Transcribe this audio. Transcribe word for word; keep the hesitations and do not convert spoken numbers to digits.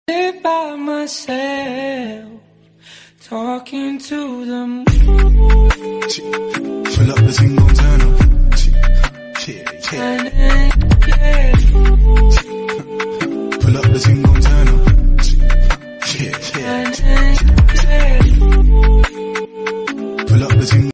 Sit by myself, talking to the moon. Fill up the thing, gon' turn up. Yeah, yeah. Pull up the thing, gon' turn up.